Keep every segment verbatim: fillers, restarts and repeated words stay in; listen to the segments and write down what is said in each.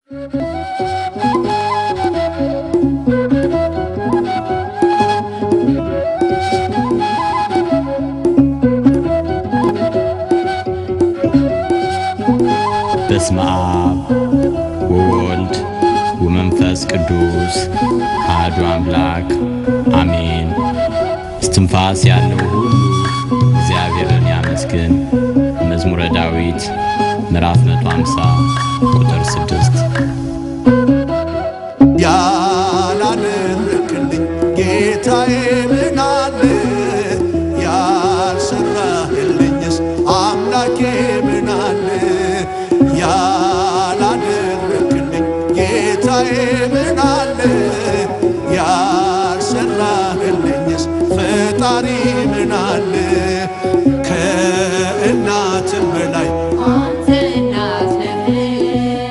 በስመ አብ ወወልድ ወመንፈስ ቅዱስ አሐዱ አምላክ አሜን። እስትንፋስ ያለው ሁሉ እግዚአብሔርን ያመስግን። መዝሙረ ዳዊት ምዕራፍ መቶ ሃምሳ ቁጥር ስድስት ያላደረክልኝ ጌታዬ ምን አለ? ያልሰራህልኝስ አምላኬ ምን አለ? ያላደረክልኝ ጌታዬ ምን አለ? ያልሰራህልኝስ ፈጣሪ ምን አለ? ከእናትም በላይ አንተ እናት ነህ፣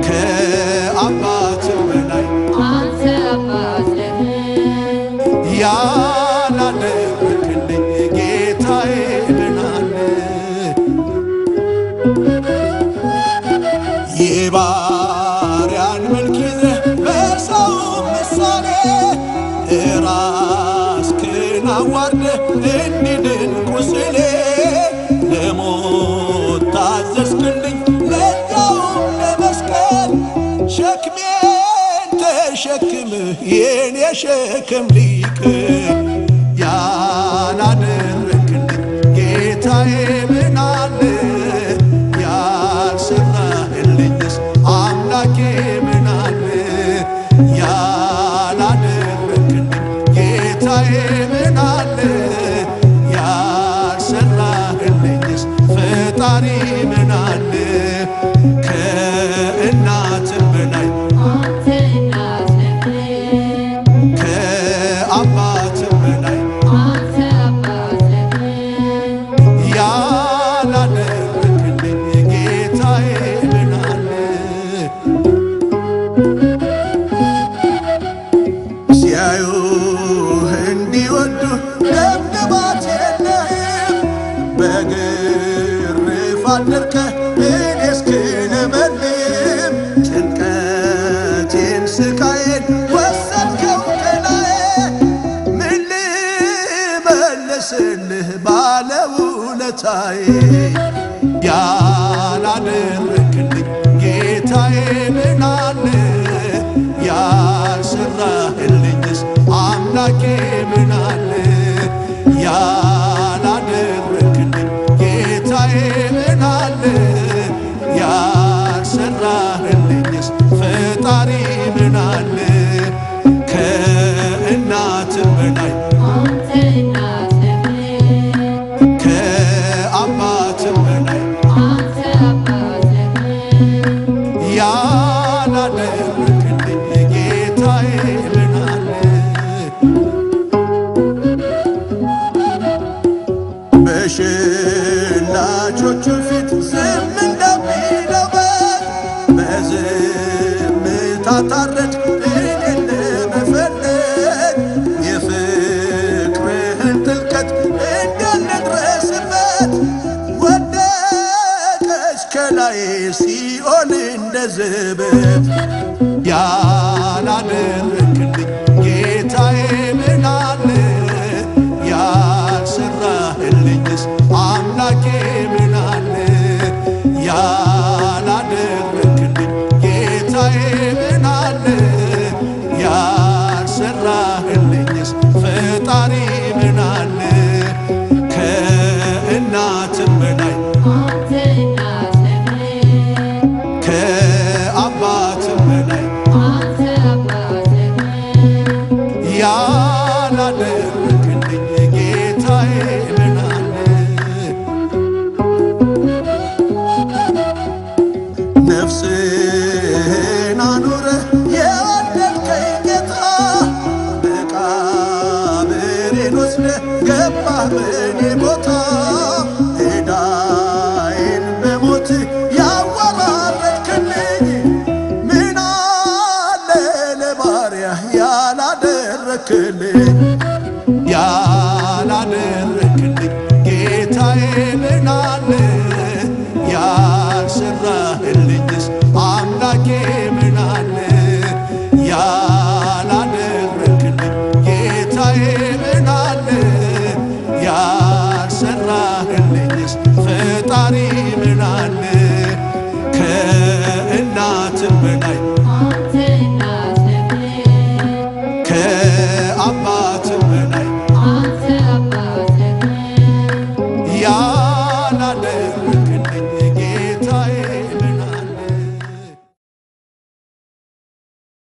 ከአባትም በላይ አንተ አባት ነህ። ያላደረክልኝ ጌታዬ ምን አለ? የባሪያን መልክ ይዘህ በሰው ምሳሌ ራስህን አዋርደህ እንዲድን ቁስሌ ለሞት ታዘዝክልኝ ለዛውም ለመስቀል ሸክሜን ተሸክመህ የኔ ሸክም ሊቅ ያላደረክልኝ ጌታዬ ምን አለ? ያልሰራህልኝስ አምላኬ ምን አለ? ያላደረክልኝ ጌታዬ ምን አለ? ያልሰራህልኝስ ፈጣሪ ምን አለ? ከእናትም በላይ አንተ እናት ነህ፣ ከአባትም በላይ አንተ አባት ነህ። ያላደረክልኝ ጌታዬ ምን አለ? ሲያዩህ እንዲወዱህ ደምግባት የለህም፣ በግርፋት ደርቀህ እኔ እስክለመልም ጭንቀቴን ስቃዬን ወሰድከው ከላዬ ምን ልመልስልህ ባለውለታዬ? ያላደረክልኝ ጌታዬ ምን አለ? ያልሰራህልኝስ አምላኬ ምን አለ? ያላደረክልኝ ጌታዬ ምን አለ? ያልሰራህልኝስ ፈጣሪ ምን አለ? ከእናትም በላይ አንተ እናት ነህ፣ ከአባትም በላይ አንተ አባት ነህ። ያላደረክልኝ ጌታዬ ምን አለ? በሸላቾቹ ፊት ዝም እንደሚለው በግ በዝምታ ታረድ እኔን ለመፈለግ የፍቅርህን ጥልቀት እንዳልደረስበት ወደቀች ከላይ ሲኦል እንደ ዝበት። ያላደረክልኝ ጌታዬ ምን አለ? ያልሰራህልኝስ አምላኬ ምን አለ? ያላደረክልኝ ጌታዬ ምን አለ? ያልሰራህልኝስ ፈጣሪ ምን አለ? ከእናትም በላይ አንተ እናት ነህ፣ ከአባትም በላይ አንተ አባት ነህ። ያላደረክልኝ ጌታዬ ምን አለ? ነፍስህን አኑረህ የወደድከኝ ጌታ መቃብሬን ወስደህ ገባህ በኔ ቦታ ዕዳዬን በሞትህ ያወራረድክልኝ ምን አለ ለባሪያህ ያላደረክልኝ? ያላደረክልኝ ጌታዬ ምን አለ? ያልሰራህልኝስ አምላኬ ምን ከዘመናትን በላይ